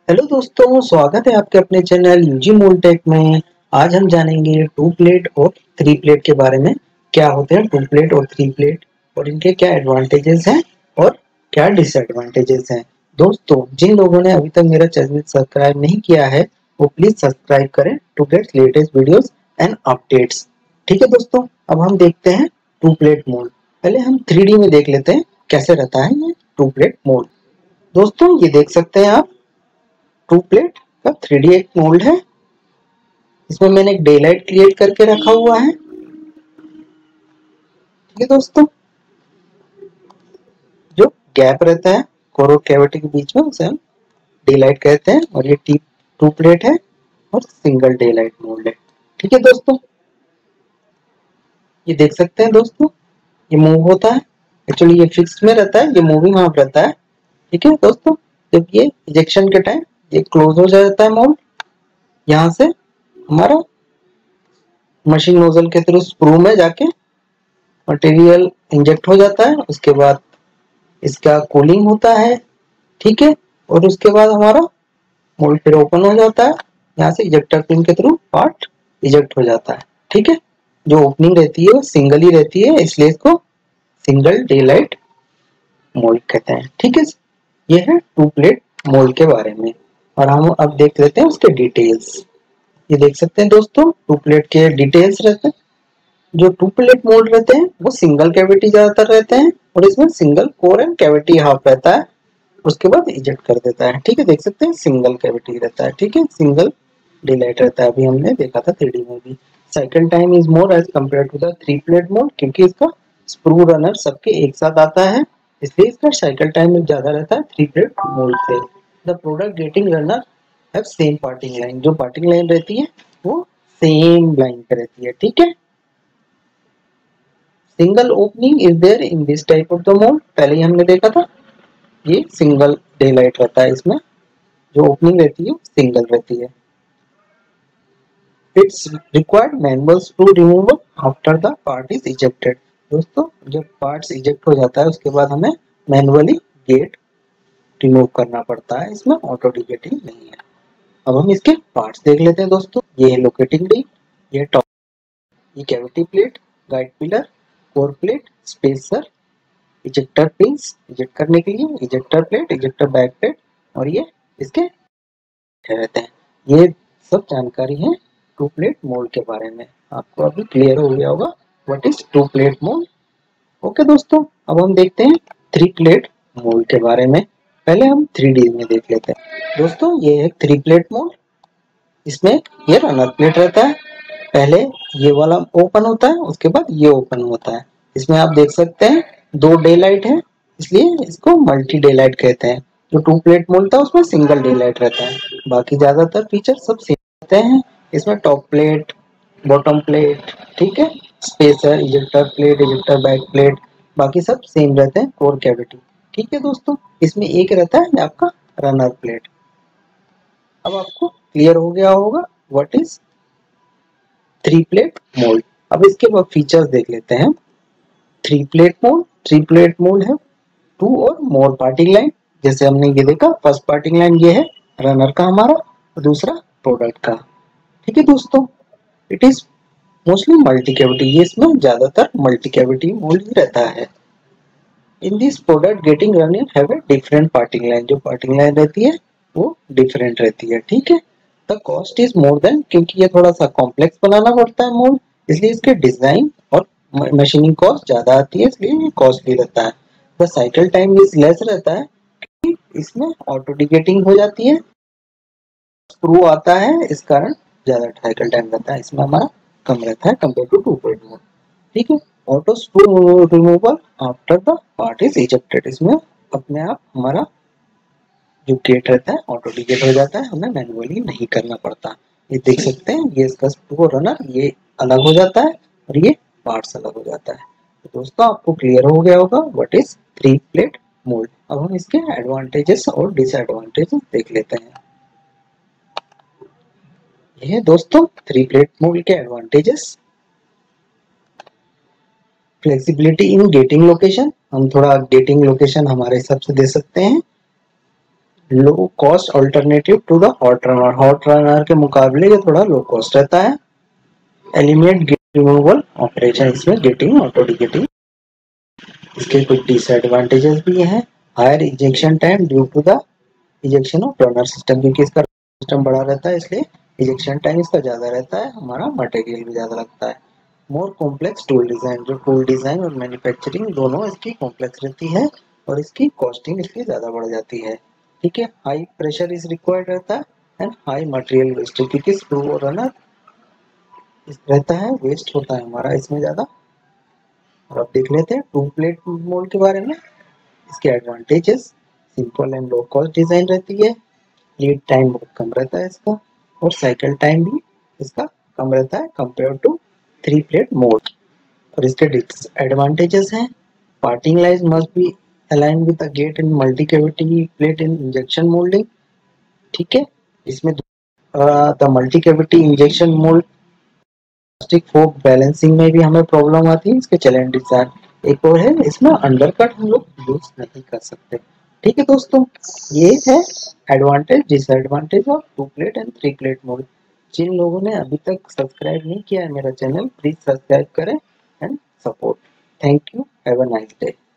Hello दोस्तों, स्वागत है आपके अपने चैनल यूजी मोल्टेक में। आज हम जानेंगे टू प्लेट और थ्री प्लेट के बारे में। क्या होते हैं टू प्लेट और थ्री प्लेट और इनके क्या एडवांटेजेस हैं और क्या डिसएडवांटेजेस हैं। दोस्तों, जिन लोगों ने अभी तक मेरा चैनल सब्सक्राइब नहीं किया है वो प्लीज सब्सक्राइब करें to get latest videos and updates. ठीक है दोस्तों, अब हम देखते हैं टू प्लेट मोड। पहले हम 3D में देख लेते हैं कैसे रहता है ये टू प्लेट मोड। दोस्तों, ये देख सकते हैं आप, टू प्लेट का 3D एक मोल्ड है। इसमें मैंने एक डे लाइट क्रिएट करके रखा हुआ है। ठीक है दोस्तों, जो गैप रहता है कोर और कैविटी के बीच में उसे हम डे लाइट कहते हैं और ये टी टू प्लेट है और सिंगल डे लाइट मोल्ड है। ठीक है दोस्तों, ये देख सकते हैं दोस्तों, ये मूव होता है। एक्चुअली ये फिक्स्ड में रहता है, ये मूविंग हाफ रहता है। ठीक है दोस्तों, जब ये इजेक्शन के टाइम ये क्लोज हो जाता है मोल्ड, यहाँ से हमारा मशीन नोजल के थ्रू स्क्रू में जाके मटेरियल इंजेक्ट हो जाता है। उसके बाद इसका कूलिंग होता है। ठीक है, और उसके बाद हमारा मोल्ड फिर ओपन हो जाता है। यहाँ से इजेक्टर पिन के थ्रू पार्ट इजेक्ट हो जाता है। ठीक है, जो ओपनिंग रहती है वो सिंगल ही रहती है, इसलिए इसको सिंगल डे लाइट मोल्ड कहते हैं। ठीक है, ये है टू प्लेट मोल्ड के बारे में। और हम अब देख लेते हैं उसके डिटेल्स। ये देख सकते हैं दोस्तों, टू प्लेट के डिटेल्स रहते हैं। जो टू प्लेट मोल्ड रहते हैं वो सिंगल कैविटी ज्यादातर रहते हैं और इसमें single core and cavity half रहता है। उसके बाद इजेक्ट कर देता है। ठीक है, देख सकते हैं सिंगल कैविटी रहता है। ठीक है, सिंगल डिलाइट रहता है। अभी हमने देखा था 3D में भी। Cycle time is more as compare to the three plate mode, क्योंकि इसका स्क्रू रनर सबके एक साथ आता है, इसलिए इसका साइकिल टाइम ज्यादा रहता है थ्री प्लेट मोड से। The product gating runner have same parting line. जो पार्टिंग लाइन रहती है वो सेम लाइन पे रहती है। ठीक है, single opening is there in this type of the mode. पहले ही हमने देखा था, ये सिंगल डे लाइट रहता है। इसमें जो ओपनिंग रहती है सिंगल रहती है। It's required manual screw removal after the part is ejected. दोस्तों, जब पार्ट्स इजेक्ट हो जाता है उसके बाद हमें मैनुअली गेट रिमूव करना पड़ता है। इसमें ऑटो डिगेटिंग नहीं है। अब हम इसके पार्ट्स देख लेते हैं दोस्तों। ये है लोकेटिंग रिंग, ये टॉप, ये cavity plate, guide pillar, core plate, spacer, ejector pins eject करने के लिए, ejector plate, ejector back plate, और ये इसके रहते हैं। ये सब जानकारी है टू प्लेट मोल्ड के बारे में। आपको अभी क्लियर हो गया होगा what is two plate mould. Okay दोस्तों, अब हम देखते हैं थ्री प्लेट मोल्ड के बारे में। पहले हम 3D में देख लेते हैं। दोस्तों, ये है थ्री प्लेट मोल्ड। इसमें ये रनर प्लेट रहता है। पहले ये वाला ओपन होता है, उसके बाद ये ओपन होता है। इसमें आप देख सकते हैं दो डे लाइट है, इसलिए इसको मल्टी डे लाइट कहते हैं। जो टू प्लेट मोल्ड था उसमें सिंगल डे लाइट रहता है। बाकी ज्यादातर फीचर सब सेम रहते हैं। इसमें टॉप प्लेट, बॉटम प्लेट, ठीक है, spacer, ejector plate, ejector back plate, बाकी सब सेम रहते हैं, कोर कैविटी। ठीक है दोस्तों, इसमें एक रहता है आपका रनर प्लेट। अब आपको क्लियर हो गया होगा what is three plate mould. अब इसके बाद फीचर्स देख लेते हैं। थ्री प्लेट मोल्ड है two or more parting line. जैसे हमने ये देखा, फर्स्ट पार्टिंग लाइन ये है रनर का हमारा, और दूसरा प्रोडक्ट का। ठीक है दोस्तों, it is mostly multi cavity. ये इसमें ज्यादातर मल्टी कैविटी मोल्ड ही रहता है। In this product gating runner have a different parting line. जो पार्टिंग लाइन रहती है वो डिफरेंट रहती है। ठीक है, the cost is more than, क्योंकि ये थोड़ा सा कॉम्प्लेक्स बनाना पड़ता है मोल्ड, इसलिए इसके डिजाइन और मशीनिंग कॉस्ट ज्यादा आती है, इसलिए ये कॉस्टली रहता है। The cycle time is less रहता है, इसमें ऑटो डिगेटिंग हो जाती है, स्क्रू आता है, इस कारण ज्यादा साइकिल टाइम रहता है। इसमें हमारा कम रहता है compare to two plate mode. ठीक है, auto screw removal after the part is ejected. इसमें अपने आप हमारा जो गेट रहता है ऑटो डिगेट हो जाता है, हमें मैनुअली नहीं करना पड़ता। ये देख सकते हैं, ये इसका स्क्रू रनर ये अलग हो जाता है और ये पार्ट्स अलग हो जाता है। तो दोस्तों, आपको क्लियर हो गया होगा what is three plate mould. अब हम इसके एडवांटेजेस और डिसएडवांटेजेस देख लेते हैं। ये है दोस्तों थ्री प्लेट मोल्ड के advantages. Flexibility in gating location, हम थोड़ा गेटिंग लोकेशन हमारे हिसाब से दे सकते हैं। Low cost alternative to the hot runner, hot runner के मुकाबले ये थोड़ा लो कॉस्ट रहता है। एलिमिनेट गेट रिमूवल ऑपरेशन, इसमें गेटिंग ऑटो डिगेटिंग। इसके कुछ डिसएडवांटेजेस भी हैं। Higher ejection time due to the ejection of runner system, क्योंकि इसका सिस्टम बड़ा रहता है इसलिए इजेक्शन टाइम इसका ज़्यादा रहता है, हमारा मटेरियल भी ज़्यादा लगता है। मोर कॉम्प्लेक्स टूल डिज़ाइन, जो टूल डिज़ाइन और मैन्युफैक्चरिंग दोनों इसकी कॉम्प्लेक्स रहती है और इसकी कॉस्टिंग इसकी ज़्यादा बढ़ जाती है। ठीक है, हाई प्रेशर इज रिक्वायर्ड रहता है एंड हाई मटेरियल वेस्टेज, क्योंकि स्क्रू और रनर रहता है, वेस्ट होता है हमारा इसमें ज़्यादा। और अब देख लेते हैं टू प्लेट मोल्ड के बारे में। इसके advantages, simple and low cost design रहती है, लीड टाइम बहुत कम रहता है इसका, और साइकिल टाइम भी इसका कम रहता है compare to three plate mode. और इसके डिसएडवांटेजेस हैं, parting lines must be align with the gate in multi cavity plate in injection moulding. ठीक है, इसमें the multi cavity injection mould plastic फोक बैलेंसिंग में भी हमें प्रॉब्लम आती है। इसके चैलेंज डिजाइन एक और है, इसमें अंडरकट हम लोग यूज नहीं कर सकते। ठीक है दोस्तों, ये है advantage disadvantage of two plate and three plate mode. जिन लोगों ने अभी तक सब्सक्राइब नहीं किया है मेरा चैनल, प्लीज सब्सक्राइब करें and support. Thank you, have a nice day.